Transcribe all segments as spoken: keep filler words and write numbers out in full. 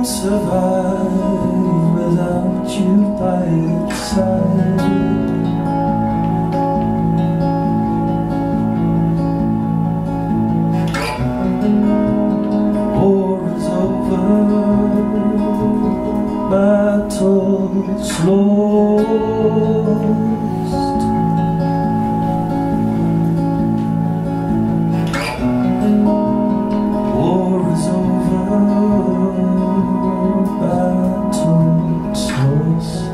survive without you by its side. War is over, battle's lost. War is over, battle's lost.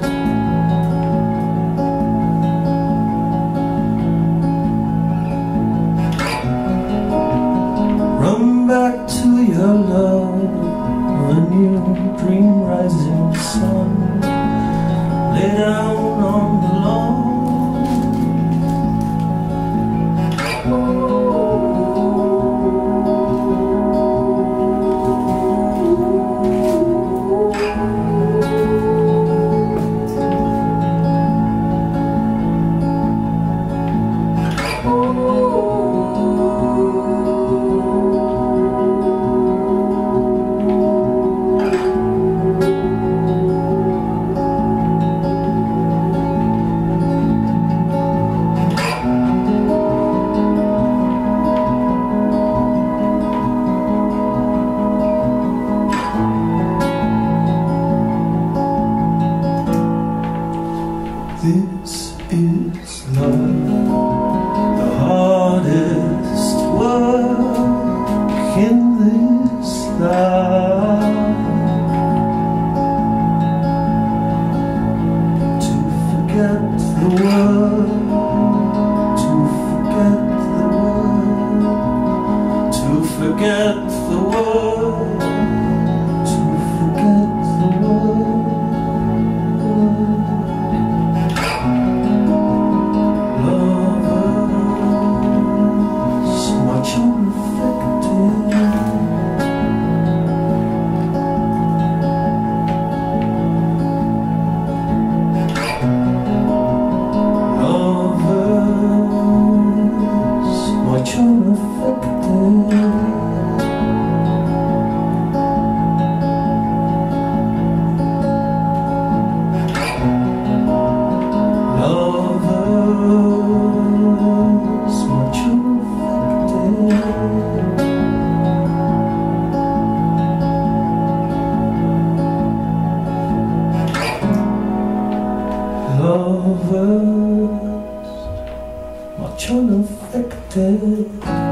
Run back to your love, a new dream rising sun. Lay down on the lawn. This is love, the hardest work in this life. To forget the world, to forget the world, to forget the world, to forget the world. Lovers, much unaffected.